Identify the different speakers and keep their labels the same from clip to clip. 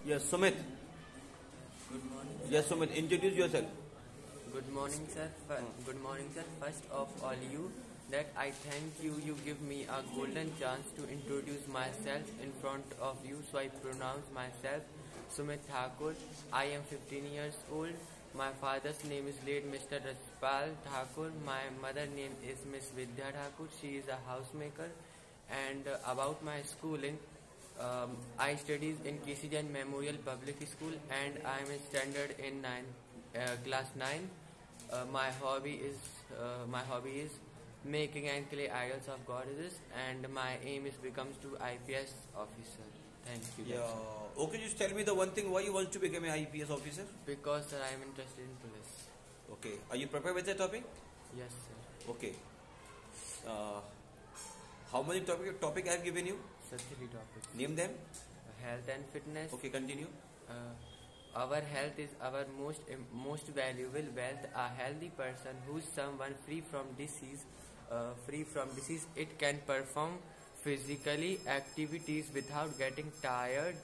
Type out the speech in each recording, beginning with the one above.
Speaker 1: Yes, Sumit.
Speaker 2: Good morning.
Speaker 1: Yes, Sumit. Introduce yourself.
Speaker 2: Good morning, sir. Good morning, sir. First of all, that I thank you. You give me a golden chance to introduce myself in front of you. So I pronounce myself Sumit Thakur. I am 15 years old. My father's name is late Mr. Rajpal Thakur. My mother name is Miss Vidya Thakur. She is a housemaker. And about my schooling, I studied in KC Jain Memorial Public School, and I am a standard in class 9. My hobby is making and clay idols of goddesses, and my aim is becomes to IPS officer. Thank you.
Speaker 1: Yeah. Okay, just tell me the one thing why you want to become an IPS officer.
Speaker 2: Because sir, I am interested in police.
Speaker 1: Okay. Are you prepared with the topic?
Speaker 2: Yes, sir.
Speaker 1: Okay. Uh, how many topic I have given you?
Speaker 2: Sir, 3 topics.
Speaker 1: Name them.
Speaker 2: Health and fitness.
Speaker 1: Okay, continue.
Speaker 2: Our health is our most valuable wealth. A healthy person who is someone free from disease, it can perform physically activities without getting tired.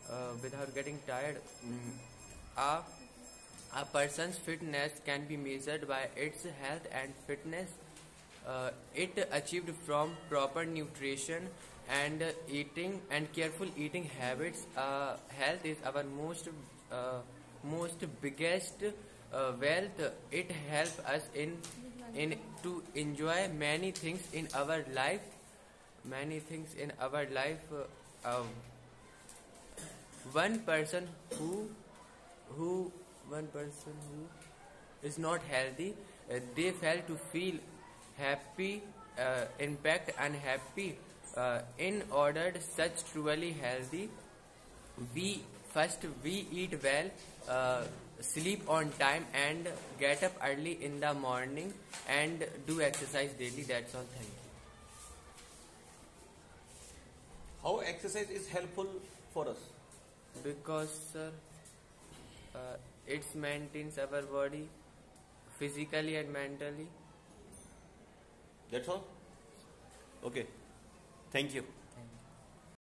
Speaker 2: A person's fitness can be measured by its health and fitness. It achieved from proper nutrition and eating and careful eating habits. Health is our most biggest wealth. It helps us in to enjoy many things in our life. Uh, one person who is not healthy, they fail to feel happy, impact unhappy. In order such truly healthy, we eat well, sleep on time, and get up early in the morning and do exercise daily. That's all. Thank you.
Speaker 1: How exercise is helpful for us?
Speaker 2: Because sir, it maintains our body physically and mentally.
Speaker 1: That's all. Okay. Thank you.